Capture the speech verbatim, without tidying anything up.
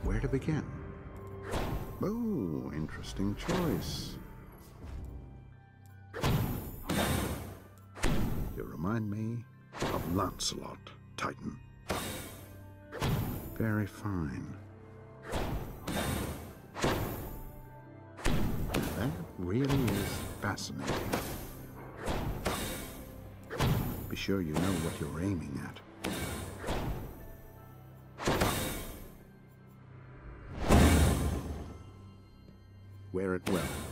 Where to begin? Oh, interesting choice. You remind me of Lancelot, Titan. Very fine. That really is fascinating. Be sure you know what you're aiming at. Wear it well.